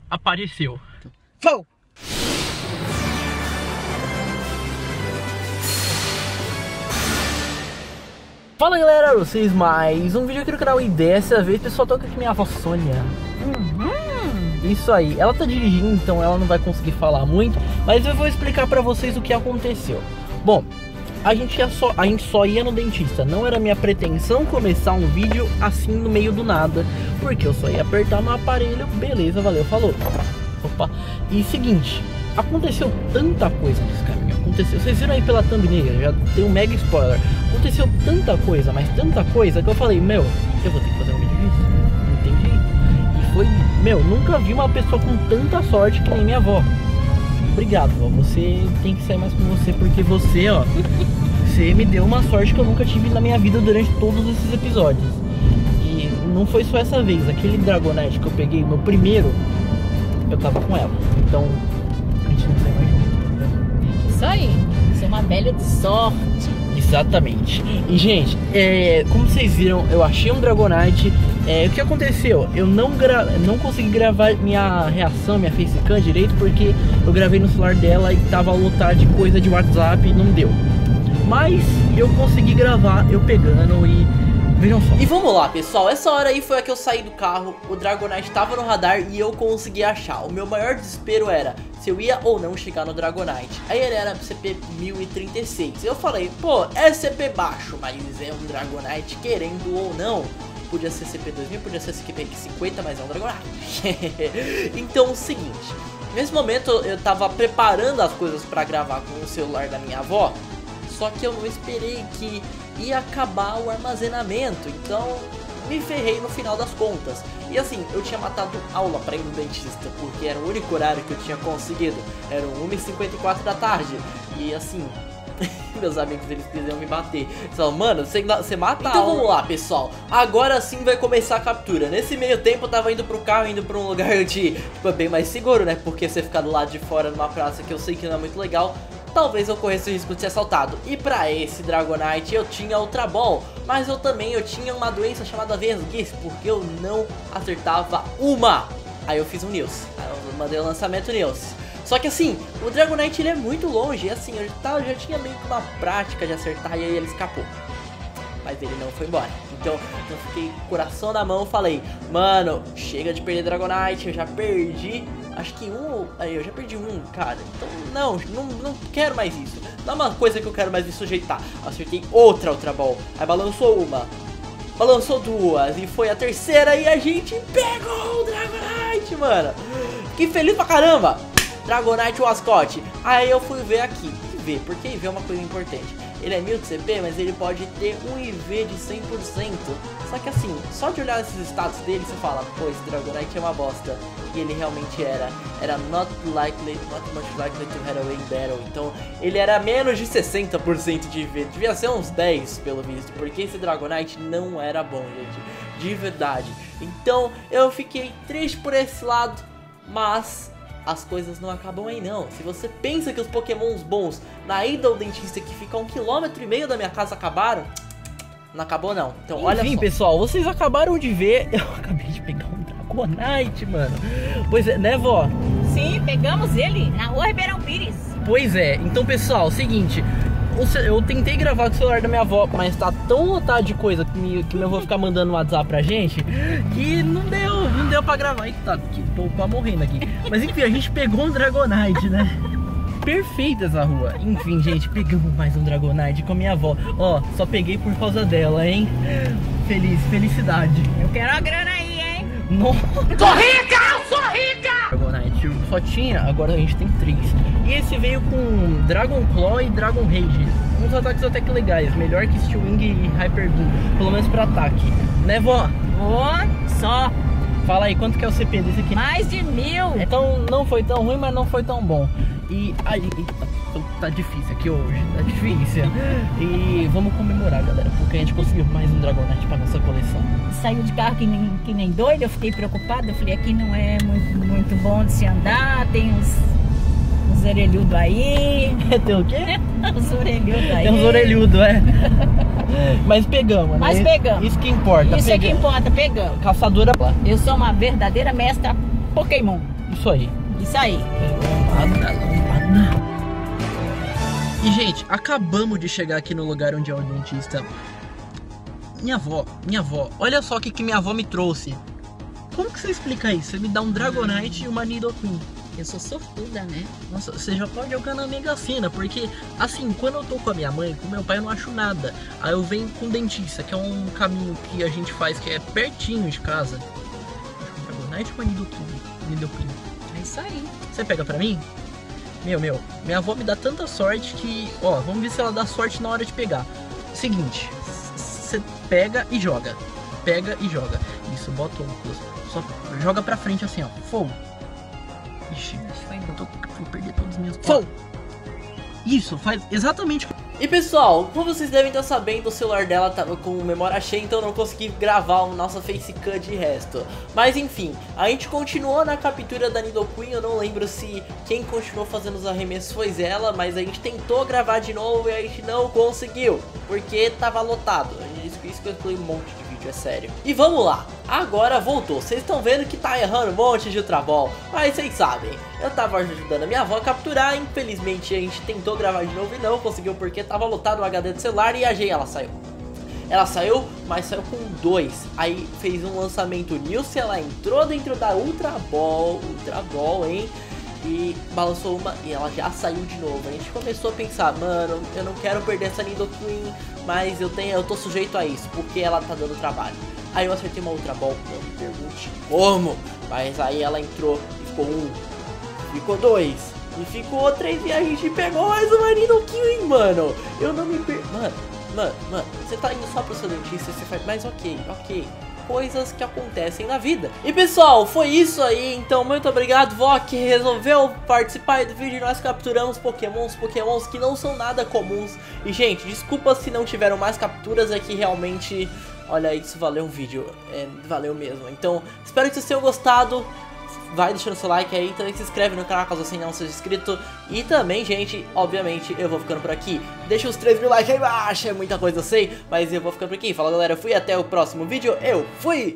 apareceu. Fou! Fala galera, vocês mais um vídeo aqui no canal e dessa vez, pessoal, tô aqui com minha avó Sônia. Isso aí, ela tá dirigindo, então ela não vai conseguir falar muito, mas eu vou explicar pra vocês o que aconteceu. Bom, a gente só ia no dentista, não era minha pretensão começar um vídeo assim no meio do nada, porque eu só ia apertar meu aparelho, beleza, valeu, falou. Opa, e seguinte, aconteceu tanta coisa nesse caminho, vocês viram aí pela thumbnail, já tem um mega spoiler. Aconteceu tanta coisa, mas tanta coisa, que eu falei, meu, eu vou ter que fazer um vídeo disso, não tem jeito. E foi, meu, nunca vi uma pessoa com tanta sorte que nem minha avó. Obrigado, vó, você tem que sair mais com você, porque você, ó, você me deu uma sorte que eu nunca tive na minha vida durante todos esses episódios. E não foi só essa vez, aquele Dragonite que eu peguei, meu primeiro, eu tava com ela, então a gente não sai mais junto. Isso aí, você é uma velha de sorte. Exatamente. E gente, como vocês viram, eu achei um Dragonite. O que aconteceu? Eu não consegui gravar minha reação, minha facecam direito, porque eu gravei no celular dela e tava lotado de coisa de WhatsApp e não deu. Mas eu consegui gravar eu pegando e vejam só. E vamos lá, pessoal, essa hora aí foi a que eu saí do carro, o Dragonite tava no radar e eu consegui achar. O meu maior desespero era se eu ia ou não chegar no Dragonite. Aí ele era CP 1036. Eu falei, pô, é CP baixo, mas é um Dragonite, querendo ou não. Podia ser CP 2000, podia ser CP 50, mas é um Dragonite. Então é o seguinte, nesse momento eu tava preparando as coisas pra gravar com o celular da minha avó. Só que eu não esperei que ia acabar o armazenamento, então me ferrei no final das contas. E assim, eu tinha matado aula pra ir no dentista, porque era o único horário que eu tinha conseguido. Era 1h54 da tarde. E assim, meus amigos, eles quiseram me bater. Eles falaram, mano, você mata a aula. Então vamos lá, pessoal. Agora sim vai começar a captura. Nesse meio tempo eu tava indo pro carro, indo pra um lugar de, tipo, bem mais seguro, né? Porque você ficar do lado de fora numa praça que eu sei que não é muito legal, talvez eu corresse o risco de ser assaltado. E pra esse Dragonite eu tinha Ultra Ball, mas eu tinha uma doença chamada Vesguice, porque eu não acertava uma. Aí eu fiz um News, aí eu mandei o lançamento News. Só que assim, o Dragonite ele é muito longe, e assim, eu já tinha meio que uma prática de acertar e aí ele escapou. Mas ele não foi embora. Então eu fiquei com o coração na mão, falei, mano, chega de perder Dragonite, eu já perdi, acho que eu já perdi um, cara. Então não quero mais isso. Não é uma coisa que eu quero mais me sujeitar. Acertei outra Ultra Ball, aí balançou uma, balançou duas, e foi a terceira e a gente pegou o Dragonite, mano. Fiquei feliz pra caramba. Dragonite Wascott. Aí eu fui ver aqui, porque IV é uma coisa importante. Ele é 1000 de CP, mas ele pode ter um IV de 100%. Só que assim, só de olhar esses status dele, você fala, pô, esse Dragonite é uma bosta. E ele realmente era not much likely to have a win battle. Então, ele era menos de 60% de IV. Devia ser uns 10, pelo visto, porque esse Dragonite não era bom, gente. De verdade. Então, eu fiquei triste por esse lado, mas as coisas não acabam aí não. Se você pensa que os pokémons bons na ida ao dentista que fica a 1,5 km da minha casa acabaram, não acabou não. Então olha só. Enfim, pessoal, vocês acabaram de ver, eu acabei de pegar um Dragonite, mano. Pois é, né, vó? Sim, pegamos ele na rua Ribeirão Pires. Pois é, então pessoal, seguinte, eu tentei gravar com o celular da minha avó, mas tá tão lotado de coisa que minha avó ficar mandando WhatsApp pra gente, que não deu pra gravar. Eita, tô quase morrendo aqui. Mas enfim, a gente pegou um Dragonite, né? Perfeita essa rua. Enfim, gente, pegamos mais um Dragonite com a minha avó. Ó, só peguei por causa dela, hein? Felicidade. Eu quero a grana aí, hein? Nossa. Sou rica, sou rica! Dragonite só tinha, agora a gente tem 3. E esse veio com Dragon Claw e Dragon Rage. Uns ataques até que legais, melhor que Steel Wing e Hyper Beam, pelo menos pra ataque. Né, vó? Só. Fala aí, quanto que é o CP desse aqui? Mais de 1000. Então não foi tão ruim, mas não foi tão bom. E aí, tá difícil aqui hoje, tá difícil. E vamos comemorar, galera, porque a gente conseguiu mais um Dragonite pra nossa coleção. Saiu de carro que nem doido, eu fiquei preocupada. Eu falei, aqui não é muito bom de se andar, tem uns orelhudos aí. Tem o quê? Os orelhudos aí. Tem uns orelhudos, é. Mas pegamos, né? Mas pegamos. Isso que importa. Isso é que importa, pegamos. Caçadora. Eu sou uma verdadeira mestra Pokémon. Isso aí. Isso aí. Lombada. E, gente, acabamos de chegar aqui no lugar onde é o dentista. Minha avó, olha só o que minha avó me trouxe. Como que você explica isso? Você me dá um Dragonite e uma Nidoqueen. Eu sou sortuda, né? Nossa, você já pode jogar na Mega Sena, porque, assim, quando eu tô com a minha mãe, com meu pai, eu não acho nada. Aí eu venho com o dentista, que é um caminho que a gente faz, que é pertinho de casa. Dragonite ou uma Nidoqueen? É isso aí. Você pega pra mim? Minha avó me dá tanta sorte que, ó, vamos ver se ela dá sorte na hora de pegar. Seguinte, você pega e joga. Pega e joga. Isso, bota o óculos. Só joga pra frente assim, ó. Fogo. Ixi, vou perder todos os meus... Fogo! Isso, faz exatamente... E pessoal, como vocês devem estar sabendo, o celular dela tava com memória cheia, então eu não consegui gravar o nosso facecam de resto. Mas enfim, a gente continuou na captura da Nidoqueen, eu não lembro se quem continuou fazendo os arremessos foi ela, mas a gente tentou gravar de novo e a gente não conseguiu, porque tava lotado. Isso que eu excluí um monte de vídeo, é sério. E vamos lá, agora voltou. Vocês estão vendo que tá errando um monte de Ultra Ball, mas vocês sabem, eu tava ajudando a minha avó a capturar. Infelizmente a gente tentou gravar de novo e não conseguiu, porque tava lotado o HD do celular e a G, ela saiu. Ela saiu, mas saiu com 2. Aí fez um lançamento Nilce, ela entrou dentro da Ultra Ball, hein? E balançou uma e ela já saiu de novo. A gente começou a pensar, mano, eu não quero perder essa Nidoqueen, mas eu tô sujeito a isso, porque ela tá dando trabalho. Aí eu acertei uma Ultra Ball, não me pergunte como, mas aí ela entrou e ficou 1, ficou 2, e ficou 3 e a gente pegou mais uma Nidoqueen, mano. Eu não me Mano, você tá indo só pro seu dentista, você faz, mas ok. Coisas que acontecem na vida. E pessoal, foi isso aí. Então muito obrigado, vó, que resolveu participar do vídeo. Nós capturamos pokémons que não são nada comuns. E gente, desculpa se não tiveram mais capturas, é que realmente, olha, isso valeu um vídeo, valeu mesmo. Então espero que vocês tenham gostado. Vai deixando seu like aí, também se inscreve no canal caso você não seja inscrito. E também, gente, obviamente, eu vou ficando por aqui. Deixa os 3.000 likes aí embaixo, é muita coisa, eu sei. Mas eu vou ficando por aqui. Fala galera, eu fui, até o próximo vídeo. Eu fui!